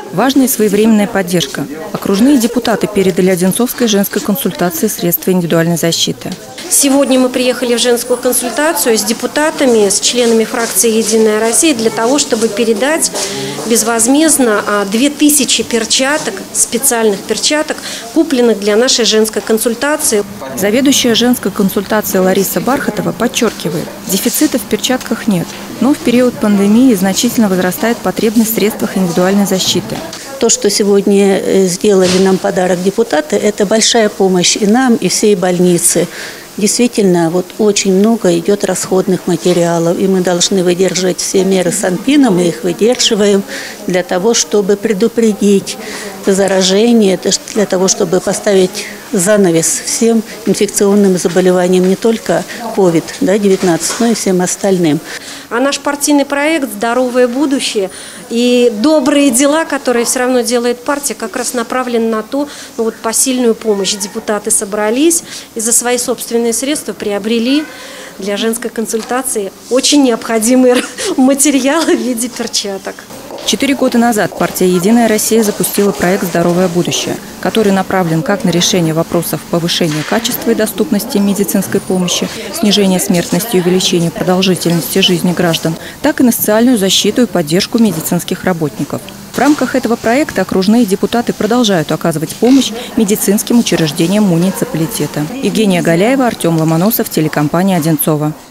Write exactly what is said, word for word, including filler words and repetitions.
Важная и своевременная поддержка. Окружные депутаты передали Одинцовской женской консультации средства индивидуальной защиты. Сегодня мы приехали в женскую консультацию с депутатами, с членами фракции «Единая Россия» для того, чтобы передать безвозмездно две тысячи перчаток, специальных перчаток, купленных для нашей женской консультации. Заведующая женской консультацией Лариса Бархатова подчеркивает, дефицита в перчатках нет, но в период пандемии значительно возрастает потребность в средствах индивидуальной защиты. То, что сегодня сделали нам подарок депутаты, это большая помощь и нам, и всей больнице. Действительно, вот очень много идет расходных материалов, и мы должны выдерживать все меры Санпина, мы их выдерживаем для того, чтобы предупредить заражение, для того, чтобы поставить занавес всем инфекционным заболеваниям, не только ковид девятнадцать, но и всем остальным. А наш партийный проект «Здоровое будущее» и добрые дела, которые все равно делает партия, как раз направлены на то, ну вот посильную помощь. Депутаты собрались и за свои собственные средства приобрели для женской консультации очень необходимые материалы в виде перчаток. Четыре года назад партия «Единая Россия» запустила проект «Здоровое будущее», который направлен как на решение вопросов повышения качества и доступности медицинской помощи, снижения смертности и увеличения продолжительности жизни граждан, так и на социальную защиту и поддержку медицинских работников. В рамках этого проекта окружные депутаты продолжают оказывать помощь медицинским учреждениям муниципалитета. Евгения Галяева, Артем Ломоносов, телекомпания «Одинцово».